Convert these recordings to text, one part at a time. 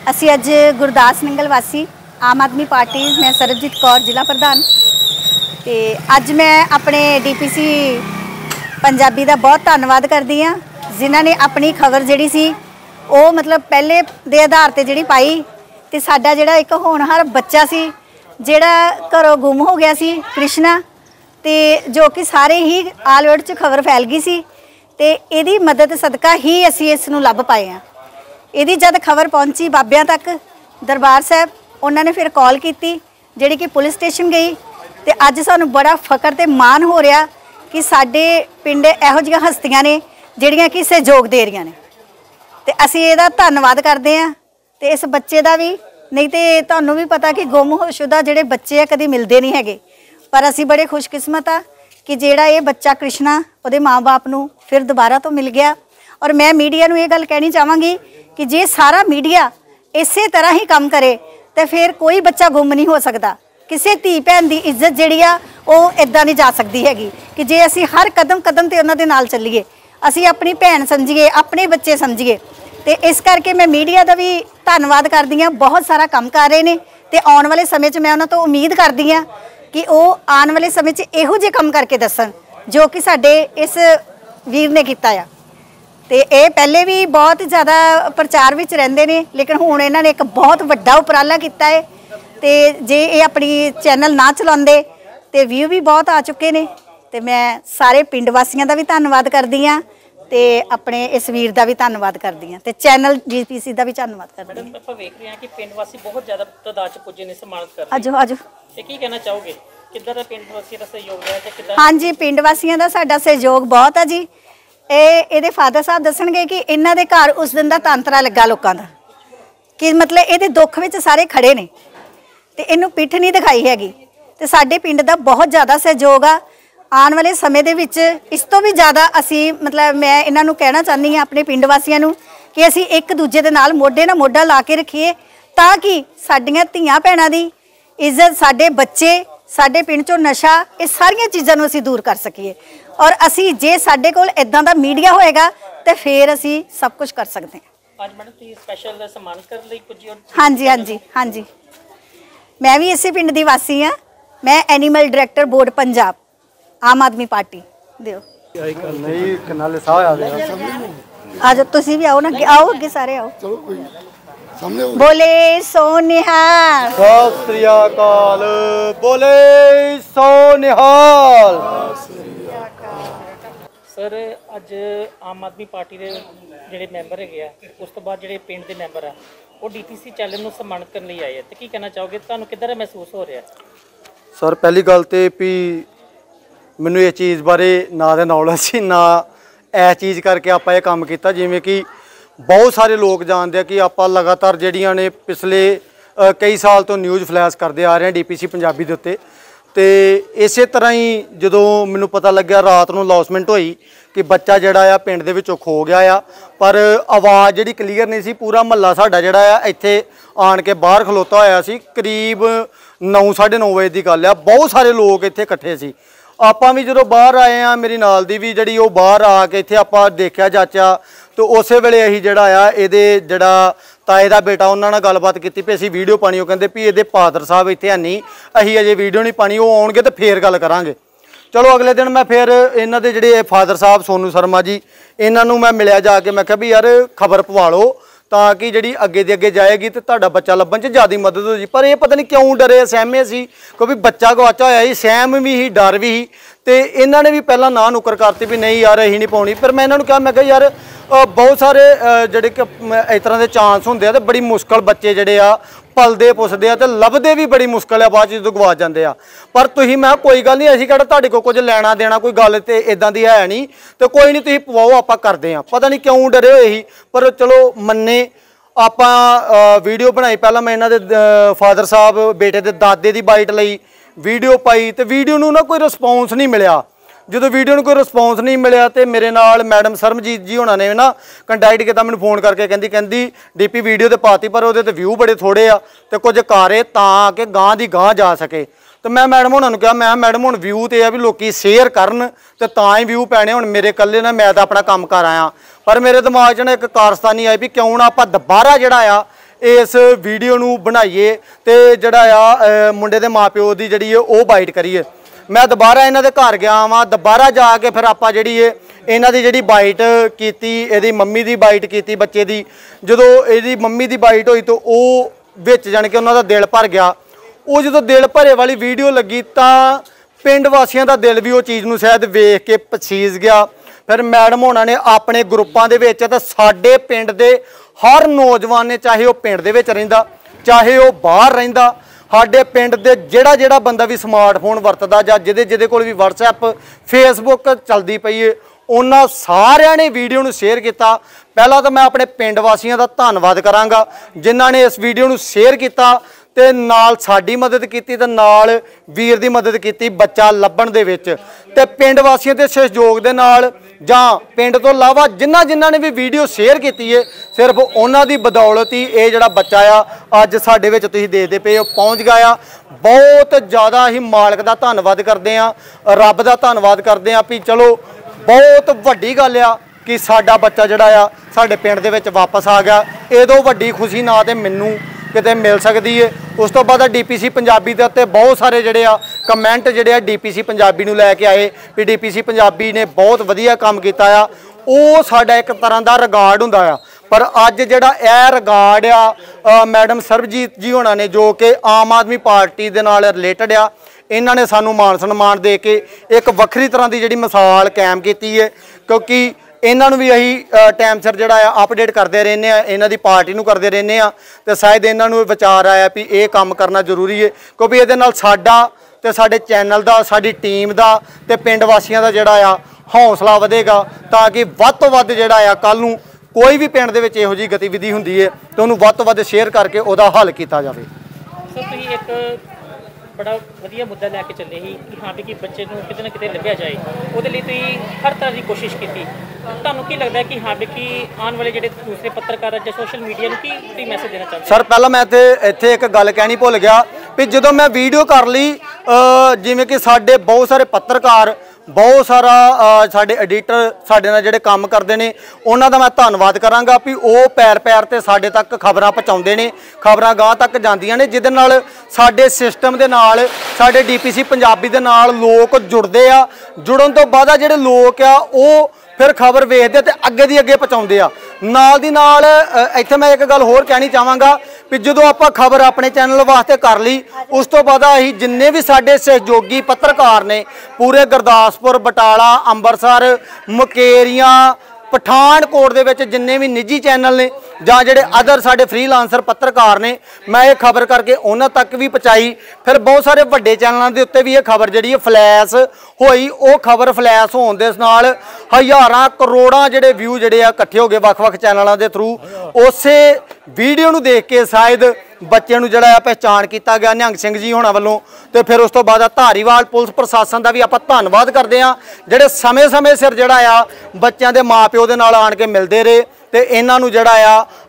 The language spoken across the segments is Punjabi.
ਅਸੀਂ ਅੱਜ ਗੁਰਦਾਸ ਨੰਗਲ ਵਾਸੀ ਆਮ ਆਦਮੀ ਪਾਰਟੀ मैं सरबजीत कौर जिला प्रधान ਤੇ ਅੱਜ मैं अपने DPC पंजाबी ਦਾ बहुत ਧੰਨਵਾਦ करदी हाँ जिन्हां ने अपनी खबर जिहड़ी सी ਉਹ मतलब पहले ਦੇ आधार ਤੇ ਜਿਹੜੀ ਪਾਈ ਤੇ ਸਾਡਾ ਜਿਹੜਾ ਇੱਕ ਹੋਣਹਾਰ ਬੱਚਾ ਸੀ ਜਿਹੜਾ ਘਰੋਂ ਗੁੰਮ ਹੋ ਗਿਆ ਸੀ ਕ੍ਰਿਸ਼ਨਾ ਤੇ ਜੋ ਕਿ ਸਾਰੇ ਹੀ ਆਲ ਵਰਲਡ 'ਚ ਖਬਰ ਫੈਲ ਗਈ ਸੀ ਤੇ ਇਹਦੀ ਮਦਦ ਸਦਕਾ ਹੀ ਅਸੀਂ ਇਸ ਨੂੰ ਲੱਭ ਪਾਏ ਹਾਂ। ਇਹਦੀ जब खबर पहुंची बाबियां तक दरबार साहब उन्होंने फिर कॉल की जी कि पुलिस स्टेशन गई तो अज सानू बड़ा फकर ते मान हो रहा कि साडे पिंड इहो जिहियां हस्तियां ने जिहड़ियां कि सहयोग दे रही ने तो असीं इहदा धन्नवाद करते हैं। तो इस बच्चे का भी नहीं तो तुहानूं भी पता कि गुमशुदा जिहड़े बच्चे आ कभी मिलते नहीं हैगे पर असीं बड़े खुशकिस्मत आ कि जिहड़ा ये बच्चा कृष्णा उहदे माँ बाप नूं फिर दोबारा तो मिल गया। और मैं मीडिया नूं ये गल कहनी चाहांगी कि जे सारा मीडिया इस तरह ही काम करे तो फिर कोई बच्चा गुम नहीं हो सकता। किसी धी भैन की इज्जत जी इदा नहीं जा सकती हैगी कि जे असी हर कदम कदम से उन्होंने नाल चलीए असी अपनी भैन समझिए अपने बच्चे समझिए। तो इस करके मैं मीडिया का भी धन्नवाद करदी हाँ। बहुत सारा काम कर रहे हैं तो आने वाले समय मैं उन्होंने तो उम्मीद करदी हाँ कि वो आने वाले समय इहो जिहे काम करके दसन जो कि साडे इस वीर ने किया है। तो ये पहले भी बहुत ज़्यादा प्रचार में रहते हैं लेकिन हुण इन्होंने एक बहुत वड्डा उपराला किया है। तो जे ये अपनी चैनल ना चलाते तो व्यू भी बहुत आ चुके हैं। तो मैं सारे पिंड वासियों का भी धन्नवाद करदी हाँ तो अपने इस वीर का भी धन्नवाद करदी हाँ तो चैनल DPC का भी धन्नवाद करदी हाँ। ਆਪਾਂ ਵੇਖ ਰਹੇ ਹਾਂ ਕਿ ਪਿੰਡ ਵਾਸੀ ਬਹੁਤ ਜ਼ਿਆਦਾ ਤਾਦਾਦ ਚ ਪੁੱਜੇ ਨੇ ਸਨਮਾਨਿਤ ਕਰ ਰਹੇ। आजो आजो ਤੇ ਕੀ ਕਹਿਣਾ ਚਾਹੋਗੇ ਕਿੱਦਾਂ ਦਾ ਪਿੰਡ ਵਾਸੀ ਦਾ ਸਹਿਯੋਗ ਹੈ ਜਾਂ ਕਿੱਦਾਂ? हाँ जी पिंड वासियों का साडा सहयोग बहुत है जी। ये फादर साहब दसणगे कि इन्हां दे घर उस दिन का तांतरा लगा लोगों का कि मतलब ये दुख में सारे खड़े ने तो इनू पिठ नहीं दिखाई हैगी। तो साडे पिंड का बहुत ज़्यादा सहयोग आ आने वाले समय दे विच इस तो भी ज़्यादा असी मतलब मैं इन्हां नू कहना चाहती हाँ अपने पिंड वासियों नू कि असी एक दूजे दे नाल मोढे नाल मोढा ला के रखीए ताकि साडियां धीआं भैणां दी इज्जत साडे बच्चे साडे पिंड चों नशा ये सारियां चीज़ां नू असी दूर कर सकीए। और असी जे साडे कोल इदां दा मीडिया होएगा तो फिर असी सब कुछ कर सकते हैं। ਅੱਜ ਮੈਡਮ ਤੁਸੀਂ ਸਪੈਸ਼ਲ ਸਨਮਾਨਿਤ ਕਰਨ ਲਈ ਪੁੱਜੀ ਹੋ? हाँ जी हाँ जी हाँ जी मैं भी इसी पिंड की वासी हाँ। मैं एनीमल डायरैक्टर बोर्ड पंजाब आम आदमी पार्टी दिओ आ जाओ तुसी भी आओ ना आओ अगे सारे आओ बोले सो निहाल सत श्री अकाल बोले सो निहाल। ਸਰ ਅੱਜ ਆਮ ਆਦਮੀ ਪਾਰਟੀ ਦੇ ਜਿਹੜੇ ਮੈਂਬਰ ਹੈਗੇ ਆ ਉਸ ਤੋਂ ਬਾਅਦ ਜਿਹੜੇ ਪਿੰਡ ਦੇ ਮੈਂਬਰ ਆ ਉਹ DPC ਚੈਨਲ ਨੂੰ ਸਨਮਾਨਿਤ ਕਰਨ ਲਈ ਆਏ ਆ ਤੇ ਕੀ ਕਹਿਣਾ ਚਾਹੋਗੇ ਤੁਹਾਨੂੰ ਕਿੱਦਾਂ ਦਾ ਮਹਿਸੂਸ ਹੋ ਰਿਹਾ? ਸਰ ਪਹਿਲੀ ਗੱਲ ਤੇ ਵੀ ਮੈਨੂੰ ਇਹ ਚੀਜ਼ ਬਾਰੇ ਨਾ ਦੇ ਨੌਲੇਜ ਸੀ ਨਾ ਇਹ ਚੀਜ਼ ਕਰਕੇ ਆਪਾਂ ਇਹ ਕੰਮ ਕੀਤਾ। ਜਿਵੇਂ ਕਿ ਬਹੁਤ ਸਾਰੇ ਲੋਕ ਜਾਣਦੇ ਆ ਕਿ ਆਪਾਂ ਲਗਾਤਾਰ ਜਿਹੜੀਆਂ ਨੇ ਪਿਛਲੇ ਕਈ ਸਾਲ ਤੋਂ ਨਿਊਜ਼ ਫਲੈਸ਼ ਕਰਦੇ ਆ ਰਹੇ ਹਾਂ DPC ਪੰਜਾਬੀ ਦੇ ਉੱਤੇ। तो इस तरह ही जो मैनू पता लग्या रात को लॉसमेंट हुई कि बच्चा जोड़ा आ पिंड दे विचों खो गया आ पर आवाज़ जी क्लीयर नहीं सी। पूरा महल्ला साडा जोड़ा आ इत्थे आन के बाहर खलोता होया सी। करीब 9 साढ़े 9 बजे की गल आ। बहुत सारे लोग इत्थे इकट्ठे सी। आपां भी जो बाहर आए हैं मेरी नाल दी भी जी बाहर आके इत्थे आपां देखा जाचा तो उस वेले असीं जिहड़ा आ इहदे जिहड़ा ताए दा बेटा उन्हां नाल गलबात कीती भी असीं वीडियो पानी। वो कहंदे भी इहदे फादर साहब इत्थे है नहीं असीं अजे वीडियो नहीं पानी वो आउणगे तो फिर गल करांगे। चलो अगले दिन मैं फिर इन्हां दे जिहड़े फादर साहब सोनू शर्मा जी इन्हां नूं मैं मिलिया जाके मैं कहा भी यार खबर पवा लो ताकि जी अगे दी अगे जाएगी तो तुहाडा बच्चा लभण च ज़्यादा मदद हो जी। पर यह पता नहीं क्यों डरे सहमे सी क्योंकि बच्चा गवाचा होया ही सहम भी ही डर भी ही। तो इन्होंने भी पहला ना नुकर करती भी नहीं यार अही नहीं पाउणी। पर मैं इन्होंने कहा मैं कहा यार बहुत सारे जिहड़े कि इस तरह के चांस होंदे आ ते बड़ी मुश्किल बच्चे जिहड़े आ पलदे पुसदे आ ते लभदे भी बड़ी मुश्किल है बाद जो गवा जाते हैं। पर तुसीं मैं कोई गल नहीं असीं किहड़ा तुहाडे कोल कुछ लैना देना कोई गल ते इदां दी है नहीं तो कोई नहीं तुसीं पवाओ आपां करदे आ। पता नहीं क्यों डरे होए ही पर चलो मन्ने आपां वीडियो बनाई। पहला मैं इन्हां दे फादर साहब बेटे दे दादे दी बाइट लई वीडियो पाई तो वीडियो नूं ना कोई रिस्पॉन्स नहीं मिलिया। जो वीडियो कोई रिस्पॉन्स नहीं मिलिया तो मेरे नाल मैडम सरबजीत जी होना ने ना कंटैक्ट किया मैंने फोन करके कहती DP वीडियो तो पाती पर वो व्यू बड़े थोड़े आ तो कुछ कारे ताकि गांह दी गांह जा सके। तो मैं मैडम होना कहा मैं मैडम हुण व्यू तो भी लोग शेयर करन तो ही व्यू पैने। हुण मेरे कल्ले मैं तो अपना काम कर आया पर मेरे दिमाग च ना एक कारस्तानी आई भी क्यों ना आपां दोबारा जिहड़ा आ ਇਸ ਵੀਡੀਓ ਨੂੰ ਬਣਾਈਏ ਤੇ ਜਿਹੜਾ ਆ ਮੁੰਡੇ ਦੇ ਮਾਪਿਓ ਦੀ ਜਿਹੜੀ ਹੈ ਉਹ ਬਾਈਟ ਕਰੀਏ। ਮੈਂ ਦੁਬਾਰਾ ਇਹਨਾਂ ਦੇ ਘਰ ਗਿਆ ਵਾਂ, ਦੁਬਾਰਾ ਜਾ ਕੇ ਫਿਰ ਆਪਾਂ ਜਿਹੜੀ ਇਹਨਾਂ ਦੀ ਜਿਹੜੀ ਬਾਈਟ ਕੀਤੀ, ਇਹਦੀ ਮੰਮੀ ਦੀ ਬਾਈਟ ਕੀਤੀ ਬੱਚੇ ਦੀ। ਜਦੋਂ ਇਹਦੀ ਮੰਮੀ ਦੀ ਬਾਈਟ ਹੋਈ ਤਾਂ ਉਹ ਵਿੱਚ ਜਾਣ ਕੇ ਉਹਨਾਂ ਦਾ ਦਿਲ ਭਰ ਗਿਆ। ਉਹ ਜਦੋਂ ਦਿਲ ਭਰੇ ਵਾਲੀ ਵੀਡੀਓ ਲੱਗੀ ਤਾਂ ਪਿੰਡ ਵਾਸੀਆਂ ਦਾ ਦਿਲ ਵੀ ਉਹ ਚੀਜ਼ ਨੂੰ ਸ਼ਾਇਦ ਵੇਖ ਕੇ ਪਸੀਜ ਗਿਆ। ਫਿਰ ਮੈਡਮ ਹੋਣਾ ਨੇ ਆਪਣੇ ਗਰੁੱਪਾਂ ਦੇ ਵਿੱਚ ਤੇ ਸਾਡੇ ਪਿੰਡ ਦੇ ਹਰ ਨੌਜਵਾਨ ਨੇ, ਚਾਹੇ ਉਹ ਪਿੰਡ ਦੇ ਵਿੱਚ ਰਹਿੰਦਾ ਚਾਹੇ ਉਹ ਬਾਹਰ ਰਹਿੰਦਾ, ਸਾਡੇ ਪਿੰਡ ਦੇ ਜਿਹੜਾ ਬੰਦਾ ਵੀ ਸਮਾਰਟਫੋਨ ਵਰਤਦਾ ਜਾਂ ਜਿਹਦੇ ਕੋਲ ਵੀ WhatsApp Facebook ਚੱਲਦੀ ਪਈ ਏ, ਉਹਨਾਂ ਸਾਰਿਆਂ ਨੇ ਵੀਡੀਓ ਨੂੰ ਸ਼ੇਅਰ ਕੀਤਾ। ਪਹਿਲਾਂ ਤਾਂ ਮੈਂ ਆਪਣੇ ਪਿੰਡ ਵਾਸੀਆਂ ਦਾ ਧੰਨਵਾਦ ਕਰਾਂਗਾ ਜਿਨ੍ਹਾਂ ਨੇ ਇਸ ਵੀਡੀਓ ਨੂੰ ਸ਼ੇਅਰ ਕੀਤਾ ਤੇ ਨਾਲ ਸਾਡੀ ਮਦਦ ਕੀਤੀ ਤੇ ਨਾਲ ਵੀਰ ਦੀ ਮਦਦ ਕੀਤੀ ਬੱਚਾ ਲੱਭਣ ਦੇ ਵਿੱਚ। ਤੇ ਪਿੰਡ ਵਾਸੀਆਂ ਦੇ ਸਹਿਯੋਗ ਦੇ ਨਾਲ ਜਾਂ ਪਿੰਡ ਤੋਂ ਇਲਾਵਾ ਜਿਨ੍ਹਾਂ ਨੇ ਵੀ ਵੀਡੀਓ ਸ਼ੇਅਰ ਕੀਤੀ ਹੈ, ਸਿਰਫ ਉਹਨਾਂ ਦੀ ਬਦੌਲਤ ਹੀ ਇਹ ਜਿਹੜਾ ਬੱਚਾ ਆ ਅੱਜ ਸਾਡੇ ਵਿੱਚ ਤੁਸੀਂ ਦੇਖਦੇ ਪਏ ਉਹ ਪਹੁੰਚ ਗਿਆ ਆ। ਬਹੁਤ ਜ਼ਿਆਦਾ ਹੀ ਮਾਲਕ ਦਾ ਧੰਨਵਾਦ ਕਰਦੇ ਆ, ਰੱਬ ਦਾ ਧੰਨਵਾਦ ਕਰਦੇ ਆ ਵੀ ਚਲੋ ਬਹੁਤ ਵੱਡੀ ਗੱਲ ਆ ਕਿ ਸਾਡਾ ਬੱਚਾ ਜਿਹੜਾ ਆ ਸਾਡੇ ਪਿੰਡ ਦੇ ਵਿੱਚ ਵਾਪਸ ਆ ਗਿਆ। ਇਹਦੋਂ ਵੱਡੀ ਖੁਸ਼ੀ ਨਾ ਤੇ ਮੈਨੂੰ ਕਿਤੇ ਮਿਲ ਸਕਦੀ ਹੈ। ਉਸ ਤੋਂ ਬਾਅਦ DPC ਪੰਜਾਬੀ ਦੇ ਉੱਤੇ ਬਹੁਤ ਸਾਰੇ ਜਿਹੜੇ ਆ ਕਮੈਂਟ ਜਿਹੜੇ ਆ DPC ਪੰਜਾਬੀ ਨੂੰ ਲੈ ਕੇ ਆਏ ਵੀ DPC ਪੰਜਾਬੀ ਨੇ ਬਹੁਤ ਵਧੀਆ ਕੰਮ ਕੀਤਾ ਆ। ਉਹ ਸਾਡਾ ਇੱਕ ਤਰ੍ਹਾਂ ਦਾ ਰਿਕਾਰਡ ਹੁੰਦਾ ਆ। ਪਰ ਅੱਜ ਜਿਹੜਾ ਇਹ ਰਿਕਾਰਡ ਆ ਮੈਡਮ ਸਰਬਜੀਤ ਜੀ ਹੋਣਾ ਨੇ, ਜੋ ਕਿ ਆਮ ਆਦਮੀ ਪਾਰਟੀ ਦੇ ਨਾਲ ਰਿਲੇਟਡ ਆ, ਇਹਨਾਂ ਨੇ ਸਾਨੂੰ ਮਾਣ ਸਨਮਾਨ ਦੇ ਕੇ ਇੱਕ ਵੱਖਰੀ ਤਰ੍ਹਾਂ ਦੀ ਜਿਹੜੀ ਮਿਸਾਲ ਕਾਇਮ ਕੀਤੀ ਹੈ। ਕਿਉਂਕਿ ਇਹਨਾਂ ਨੂੰ ਵੀ ਅਸੀਂ ਟਾਈਮ ਸਿਰ ਜਿਹੜਾ ਆ ਅਪਡੇਟ ਕਰਦੇ ਰਹਿੰਦੇ ਆ, ਇਹਨਾਂ ਦੀ ਪਾਰਟੀ ਨੂੰ ਕਰਦੇ ਰਹਿੰਦੇ ਆ ਤੇ ਸ਼ਾਇਦ ਇਹਨਾਂ ਨੂੰ ਵਿਚਾਰ ਆਇਆ ਵੀ ਇਹ ਕੰਮ ਕਰਨਾ ਜ਼ਰੂਰੀ ਹੈ। ਕਿਉਂਕਿ ਇਹਦੇ ਨਾਲ ਸਾਡਾ ਤੇ ਸਾਡੇ ਚੈਨਲ ਦਾ, ਸਾਡੀ ਟੀਮ ਦਾ ਤੇ ਪਿੰਡ ਵਾਸੀਆਂ ਦਾ ਜਿਹੜਾ ਆ ਹੌਸਲਾ ਵਧੇਗਾ, ਤਾਂ ਕਿ ਵੱਧ ਤੋਂ ਵੱਧ ਜਿਹੜਾ ਆ ਕੱਲ ਨੂੰ ਕੋਈ ਵੀ ਪਿੰਡ ਦੇ ਵਿੱਚ ਇਹੋ ਜਿਹੀ ਗਤੀਵਿਧੀ ਹੁੰਦੀ ਹੈ ਤਾਂ ਉਹਨੂੰ ਵੱਧ ਤੋਂ ਵੱਧ ਸ਼ੇਅਰ ਕਰਕੇ ਉਹਦਾ ਹੱਲ ਕੀਤਾ ਜਾਵੇ। ਸਰ ਤੁਸੀਂ ਇੱਕ ਬੜਾ ਵਧੀਆ ਮੁੱਦਾ ਲੈ ਕੇ ਚੱਲੇ ਸੀ ਕਿ ਹਾਂ ਵੀ ਕਿ ਬੱਚੇ ਨੂੰ ਕਿਤੇ ਨਾ ਕਿਤੇ ਲੱਭਿਆ ਜਾਏ, ਉਹਦੇ ਲਈ ਤੁਸੀਂ ਹਰ ਤਰ੍ਹਾਂ ਦੀ ਕੋਸ਼ਿਸ਼ ਕੀਤੀ। ਤੁਹਾਨੂੰ ਕੀ ਲੱਗਦਾ ਕਿ ਹਾਂ ਵੀ ਕਿ ਆਉਣ ਵਾਲੇ ਜਿਹੜੇ ਦੂਸਰੇ ਪੱਤਰਕਾਰ ਜਾਂ ਸੋਸ਼ਲ ਮੀਡੀਆ ਨੂੰ ਕੀ ਤੁਸੀਂ ਮੈਸੇਜ ਦੇਣਾ ਚਾਹੁੰਦੇ? ਸਰ ਪਹਿਲਾਂ ਮੈਂ ਇੱਥੇ ਇੱਕ ਗੱਲ ਕਹਿਣੀ ਭੁੱਲ ਗਿਆ ਵੀ ਜਦੋਂ ਮੈਂ ਵੀਡੀਓ ਕਰ ਲਈ, ਜਿਵੇਂ ਕਿ ਸਾਡੇ ਬਹੁਤ ਸਾਰੇ ਪੱਤਰਕਾਰ, ਬਹੁਤ ਸਾਰਾ ਸਾਡੇ ਐਡੀਟਰ ਸਾਡੇ ਨਾਲ ਜਿਹੜੇ ਕੰਮ ਕਰਦੇ ਨੇ, ਉਹਨਾਂ ਦਾ ਮੈਂ ਧੰਨਵਾਦ ਕਰਾਂਗਾ ਵੀ ਉਹ ਪੈਰ ਤੇ ਸਾਡੇ ਤੱਕ ਖਬਰਾਂ ਪਹੁੰਚਾਉਂਦੇ ਨੇ, ਖਬਰਾਂ ਗਾਂਹ ਤੱਕ ਜਾਂਦੀਆਂ ਨੇ, ਜਿਹਦੇ ਨਾਲ ਸਾਡੇ ਸਿਸਟਮ ਦੇ ਨਾਲ, ਸਾਡੇ DPC ਪੰਜਾਬੀ ਦੇ ਨਾਲ ਲੋਕ ਜੁੜਦੇ ਆ। ਜੁੜਨ ਤੋਂ ਬਾਅਦ ਆ ਜਿਹੜੇ ਲੋਕ ਆ ਉਹ ਫਿਰ ਖਬਰ ਵੇਖਦੇ ਤੇ ਅੱਗੇ ਦੀ ਅੱਗੇ ਪਹੁੰਚਾਉਂਦੇ ਆ। ਨਾਲ ਦੀ ਨਾਲ ਇੱਥੇ ਮੈਂ ਇੱਕ ਗੱਲ ਹੋਰ ਕਹਿਣੀ ਚਾਹਾਂਗਾ ਵੀ ਜਦੋਂ ਆਪਾਂ ਖਬਰ ਆਪਣੇ ਚੈਨਲ ਵਾਸਤੇ ਕਰ ਲਈ, ਉਸ ਤੋਂ ਬਾਅਦ ਅਸੀਂ ਜਿੰਨੇ ਵੀ ਸਾਡੇ ਸਹਿਯੋਗੀ ਪੱਤਰਕਾਰ ਨੇ ਪੂਰੇ ਗੁਰਦਾਸਪੁਰ, ਬਟਾਲਾ, ਅੰਮ੍ਰਿਤਸਰ, ਮੁਕੇਰੀਆਂ, ਪਠਾਨਕੋਟ ਦੇ ਵਿੱਚ ਜਿੰਨੇ ਵੀ ਨਿੱਜੀ ਚੈਨਲ ਨੇ ਜਾਂ ਜਿਹੜੇ ਅਦਰ ਸਾਡੇ ਫ੍ਰੀਲਾਂਸਰ ਪੱਤਰਕਾਰ ਨੇ, ਮੈਂ ਇਹ ਖਬਰ ਕਰਕੇ ਉਹਨਾਂ ਤੱਕ ਵੀ ਪਹੁੰਚਾਈ। ਫਿਰ ਬਹੁਤ ਸਾਰੇ ਵੱਡੇ ਚੈਨਲਾਂ ਦੇ ਉੱਤੇ ਵੀ ਇਹ ਖਬਰ ਜਿਹੜੀ ਹੈ ਫਲੈਸ਼ ਹੋਈ। ਉਹ ਖਬਰ ਫਲੈਸ਼ ਹੋਣ ਦੇ ਨਾਲ ਹਜ਼ਾਰਾਂ ਕਰੋੜਾਂ ਜਿਹੜੇ ਵਿਊ ਜਿਹੜੇ ਆ ਇਕੱਠੇ ਹੋ ਗਏ ਵੱਖ-ਵੱਖ ਚੈਨਲਾਂ ਦੇ ਥਰੂ। ਉਸੇ ਵੀਡੀਓ ਨੂੰ ਦੇਖ ਕੇ ਸ਼ਾਇਦ ਬੱਚੇ ਨੂੰ ਜਿਹੜਾ ਆ ਪਹਿਚਾਣ ਕੀਤਾ ਗਿਆ ਨਿਹੰਗ ਸਿੰਘ ਜੀ ਹੋਣਾ ਵੱਲੋਂ। ਤੇ ਫਿਰ ਉਸ ਤੋਂ ਬਾਅਦ ਧਾਰੀਵਾਲ ਪੁਲਿਸ ਪ੍ਰਸ਼ਾਸਨ ਦਾ ਵੀ ਆਪਾਂ ਧੰਨਵਾਦ ਕਰਦੇ ਆ, ਜਿਹੜੇ ਸਮੇਂ-ਸਮੇਂ ਸਿਰ ਜਿਹੜਾ ਆ ਬੱਚਿਆਂ ਦੇ ਮਾਪਿਓ ਦੇ ਨਾਲ ਆਣ ਕੇ ਮਿਲਦੇ ਰਹੇ ਤੇ ਇਹਨਾਂ ਨੂੰ ਜਿਹੜਾ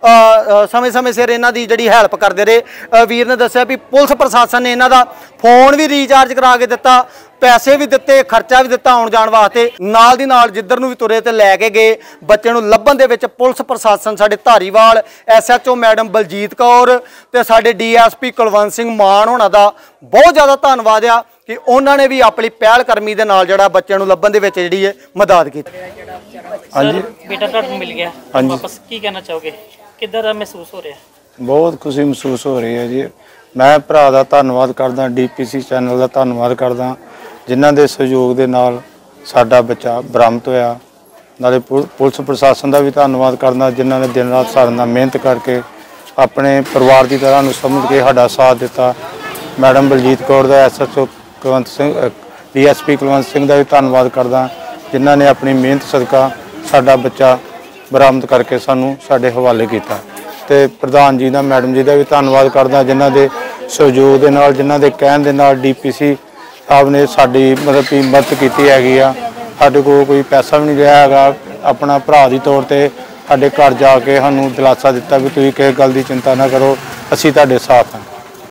ਆ ਸਮੇਂ-ਸਮੇਂ ਸਿਰ ਇਹਨਾਂ ਦੀ ਜਿਹੜੀ ਹੈਲਪ ਕਰਦੇ ਰਹੇ। ਵੀਰ ਨੇ ਦੱਸਿਆ ਵੀ ਪੁਲਿਸ ਪ੍ਰਸ਼ਾਸਨ ਨੇ ਇਹਨਾਂ ਦਾ ਫੋਨ ਵੀ ਰੀਚਾਰਜ ਕਰਾ ਕੇ ਦਿੱਤਾ, ਪੈਸੇ ਵੀ ਦਿੱਤੇ, ਖਰਚਾ ਵੀ ਦਿੱਤਾ ਆਉਣ ਜਾਣ ਵਾਸਤੇ। ਨਾਲ ਦੀ ਨਾਲ ਜਿੱਧਰ ਨੂੰ ਵੀ ਤੁਰੇ ਤੇ ਲੈ ਕੇ ਗਏ। ਬੱਚੇ ਨੂੰ ਲੱਭਣ ਦੇ ਵਿੱਚ ਪੁਲਿਸ ਪ੍ਰਸ਼ਾਸਨ, ਸਾਡੇ ਧਾਰੀਵਾਲ SHO ਮੈਡਮ ਬਲਜੀਤ ਕੌਰ ਤੇ ਸਾਡੇ DSP ਕੁਲਵੰਤ ਸਿੰਘ ਮਾਨ ਹੋਣਾ ਦਾ ਬਹੁਤ ਜ਼ਿਆਦਾ ਧੰਨਵਾਦ ਆ ਕਿ ਉਹਨਾਂ ਨੇ ਵੀ ਆਪਣੀ ਪਹਿਲ ਕਰਮੀ ਦੇ ਨਾਲ ਜਿਹੜਾ ਬੱਚਿਆਂ ਨੂੰ ਲੱਭਣ ਦੇ ਵਿੱਚ ਜਿਹੜੀ ਹੈ ਮਦਦ ਕੀਤੀ। ਹਾਂਜੀ, ਬੇਟਾ ਤੁਹਾਨੂੰ ਮਿਲ ਗਿਆ ਵਾਪਸ, ਕੀ ਕਹਿਣਾ ਚਾਹੋਗੇ? ਕਿੱਦਾਂ ਦਾ ਮਹਿਸੂਸ ਹੋ ਰਿਹਾ? ਬਹੁਤ ਖੁਸ਼ੀ ਮਹਿਸੂਸ ਹੋ ਰਹੀ ਹੈ ਜੀ। ਮੈਂ ਭਰਾ ਦਾ ਧੰਨਵਾਦ ਕਰਦਾ, DPC ਚੈਨਲ ਦਾ ਧੰਨਵਾਦ ਕਰਦਾ, ਜਿਨ੍ਹਾਂ ਦੇ ਸਹਿਯੋਗ ਦੇ ਨਾਲ ਸਾਡਾ ਬੱਚਾ ਬਰਾਮਦ ਹੋਇਆ। ਨਾਲੇ ਪੁਲਿਸ ਪ੍ਰਸ਼ਾਸਨ ਦਾ ਵੀ ਧੰਨਵਾਦ ਕਰਦਾ, ਜਿਨ੍ਹਾਂ ਨੇ ਦਿਨ ਰਾਤ ਸਾਡੇ ਨਾਲ ਮਿਹਨਤ ਕਰਕੇ ਆਪਣੇ ਪਰਿਵਾਰ ਦੀ ਤਰ੍ਹਾਂ ਨੂੰ ਸਮਝ ਕੇ ਸਾਡਾ ਸਾਥ ਦਿੱਤਾ। ਮੈਡਮ ਬਲਜੀਤ ਕੌਰ ਦਾ, SHO ਕੁਲਵੰਤ ਸਿੰਘ, DSP ਕੁਲਵੰਤ ਸਿੰਘ ਦਾ ਵੀ ਧੰਨਵਾਦ ਕਰਦਾ, ਜਿਨ੍ਹਾਂ ਨੇ ਆਪਣੀ ਮਿਹਨਤ ਸਦਕਾ ਸਾਡਾ ਬੱਚਾ ਬਰਾਮਦ ਕਰਕੇ ਸਾਨੂੰ ਸਾਡੇ ਹਵਾਲੇ ਕੀਤਾ। ਤੇ ਪ੍ਰਧਾਨ ਜੀ ਦਾ, ਮੈਡਮ ਜੀ ਦਾ ਵੀ ਧੰਨਵਾਦ ਕਰਦਾ, ਜਿਨ੍ਹਾਂ ਦੇ ਸਹਿਯੋਗ ਦੇ ਨਾਲ, ਜਿਨ੍ਹਾਂ ਦੇ ਕਹਿਣ ਦੇ ਨਾਲ DPC ਸਾਹਿਬ ਨੇ ਸਾਡੀ ਮਦਦ ਕੀਤੀ ਹੈਗੀ ਆ। ਸਾਡੇ ਕੋਲ ਕੋਈ ਪੈਸਾ ਵੀ ਨਹੀਂ ਲਿਆ ਹੈਗਾ, ਆਪਣਾ ਭਰਾ ਦੀ ਤੌਰ ਤੇ ਸਾਡੇ ਘਰ ਜਾ ਕੇ ਸਾਨੂੰ ਦਿਲਾਸਾ ਦਿੱਤਾ ਵੀ ਤੁਸੀਂ ਕਿਸੇ ਗੱਲ ਦੀ ਚਿੰਤਾ ਨਾ ਕਰੋ, ਅਸੀਂ ਤੁਹਾਡੇ ਸਾਥ ਹਾਂ।